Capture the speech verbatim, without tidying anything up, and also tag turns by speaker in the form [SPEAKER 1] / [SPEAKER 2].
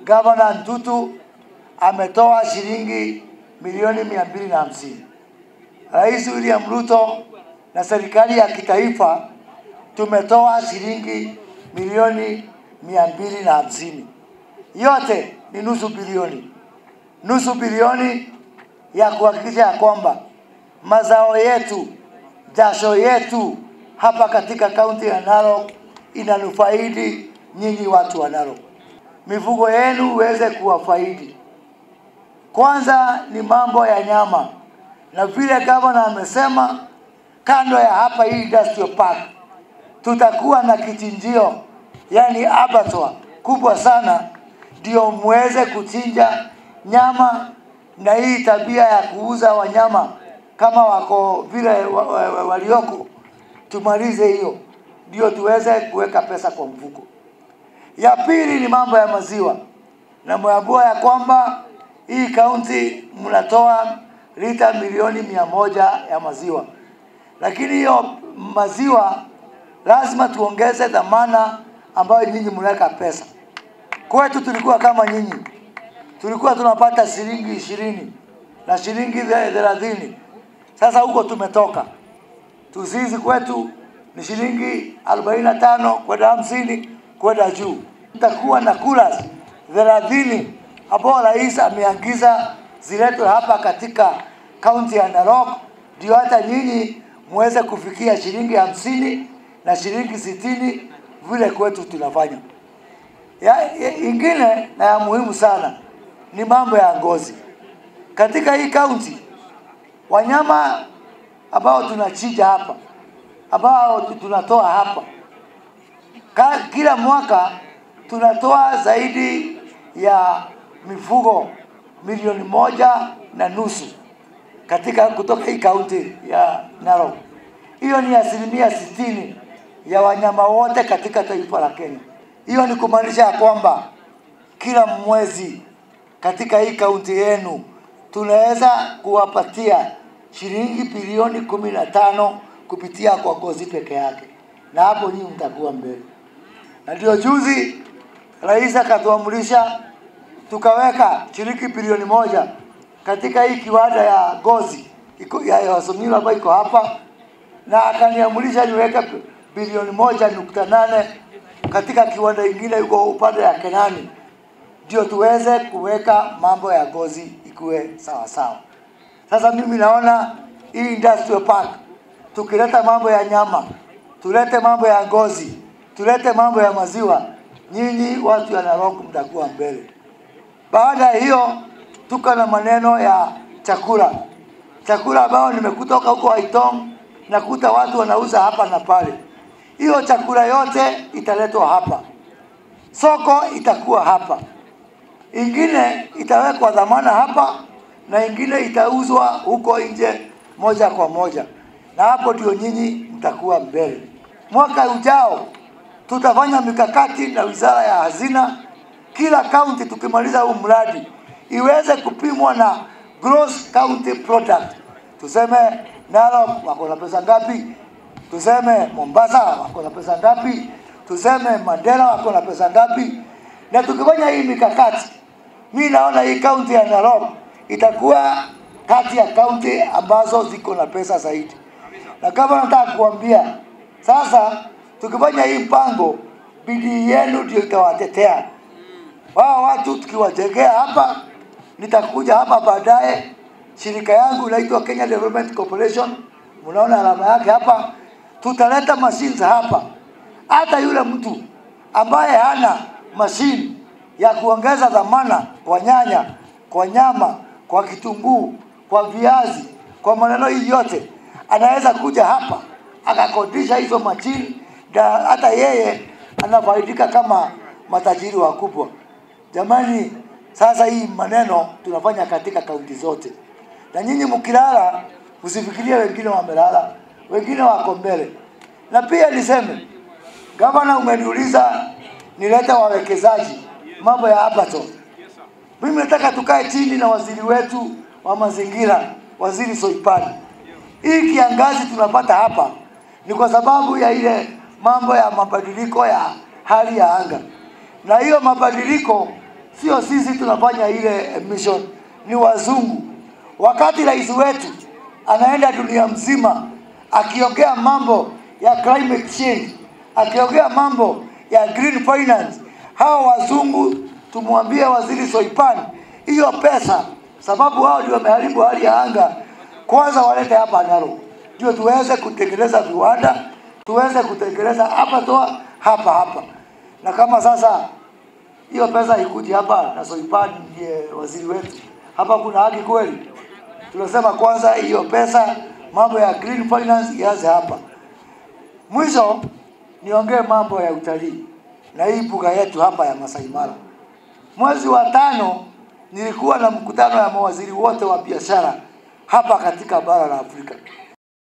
[SPEAKER 1] Gavana Ntutu ametoa shilingi milioni mia mbili na hamsini. Rais William Ruto na serikali ya kitaifa tumetoa shilingi milioni mia mbili na hamsini. Yote ni nusu bilioni. Nusu bilioni ya kuhakikisha ya kwamba mazao yetu, jasho yetu hapa katika kaunti ya Narok inanufaidi nyinyi watu wa Narok. Mifugo yenu uweze kuwafaidi. Kwanza ni mambo ya nyama. Na vile gavana amesema, kando ya hapa hii industrial park tutakuwa na kichinjio, yani abattoir kubwa sana, ndio muweze kuchinja nyama. Na hii tabia ya kuuza wanyama kama wako vile walioko, tumalize hiyo ndio tuweze kuweka pesa kwa mfuko. Ya pili ni mambo ya maziwa. Na mwabua ya kwamba hii kaunti mnatoa lita milioni mia moja ya maziwa. Lakini hiyo maziwa lazima tuongeze dhamana ambayo nyinyi mnaweka pesa. Kwetu tulikuwa kama nyinyi. Tulikuwa tunapata shilingi ishirini na shilingi thelathini. Sasa huko tumetoka. Tuzizi kwetu ni shilingi arobaini na tano kwenda hamsini kwenda juu. Tutakuwa na coolers thelathini ambao rais ameagiza ziletwe hapa katika kaunti ya Narok, ndio hata nyinyi muweze kufikia shilingi hamsini na shilingi sitini vile kwetu tunafanya. Ya, ya ingine na ya muhimu sana ni mambo ya ngozi. Katika hii kaunti wanyama ambao tunachinja hapa, ambao tunatoa hapa, kila mwaka tunatoa zaidi ya mifugo milioni moja na nusu katika kutoka hii kaunti ya Narok. Hiyo ni asilimia sitini ya wanyama wote katika taifa la Kenya. Hiyo ni kumaanisha kwamba kila mwezi katika hii kaunti yenu tunaweza kuwapatia shilingi bilioni kumi na tano kupitia kwa ngozi peke yake. Na hapo nyinyi mtakuwa mbele. Na ndio juzi rais akatuamrisha tukaweka shilingi bilioni moja katika hii kiwanda ya ngozi ya Wasomila ambayo iko hapa, na akaniamrisha niweke bilioni moja nukta nane katika kiwanda kingine yuko upande ya Kenani, ndio tuweze kuweka mambo ya ngozi ikuwe sawa sawa. Sasa mimi naona hii industrial park tukileta mambo ya nyama, tulete mambo ya ngozi, tulete mambo ya maziwa, nyinyi watu ya Narok mtakuwa mbele. Baada ya hiyo tuko na maneno ya chakula. Chakula ambao nimekutoka huko Haitong na kuta watu wanauza hapa na pale. Hiyo chakula yote italetwa hapa. Soko itakuwa hapa. Ingine itawekwa dhamana hapa na ingine itauzwa huko nje moja kwa moja. Na hapo ndio nyinyi mtakuwa mbele. Mwaka ujao tutafanya mikakati na Wizara ya Hazina, kila county tukimaliza huu mradi iweze kupimwa na gross county product. Tuseme Narok wako na pesa ngapi? Tuseme Mombasa wako na pesa ngapi? Tuseme Mandera wako na pesa ngapi? Na tukifanya hii mikakati, mimi naona hii county ya Narok itakuwa kati ya county ambazo ziko na pesa zaidi. Na kama nataka kuambia, sasa tukifanya hii mpango, bidii yenu ndio itawatetea. Wao watu tukiwajengea hapa, nitakuja hapa baadaye, shirika yangu inaitwa Kenya Development Corporation, mnaona alama yake hapa, tutaleta machines hapa. Hata yule mtu ambaye hana machine ya kuongeza dhamana kwa nyanya, kwa nyama, kwa kitunguu, kwa viazi, kwa maneno hii yote, anaweza kuja hapa akakodisha hizo machine, na hata yeye anafaidika kama matajiri wakubwa. Jamani, sasa hii maneno tunafanya katika kaunti zote. Na nyinyi mkilala usifikirie wengine wamelala, wengine wako mbele. Na pia niseme, gavana umeniuliza nilete wawekezaji mambo ya abattoir. Mimi nataka tukae chini na waziri wetu wa mazingira, Waziri Soipani. Hii kiangazi tunapata hapa ni kwa sababu ya ile mambo ya mabadiliko ya hali ya anga. Na hiyo mabadiliko Sio sisi tunafanya ile mission, ni wazungu. Wakati rais wetu anaenda dunia mzima akiongea mambo ya climate change, akiongea mambo ya green finance, hao wazungu tumwambie Waziri Soipan hiyo pesa, sababu hao ndio wameharibu hali ya anga, kwanza walete hapa Narok ndio tuweze kutengeneza viwanda, tuweze kutengeneza hapa toa hapa hapa. Na kama sasa hiyo pesa ikuji hapa na Soipan ndiye waziri wetu, hapa kuna haki kweli? Tunasema kwanza hiyo pesa, mambo ya green finance iaze hapa. Mwisho niongee mambo ya utalii na hii mbuga yetu hapa ya Masai Mara. Mwezi wa tano nilikuwa na mkutano ya mawaziri wote wa biashara hapa katika bara la Afrika.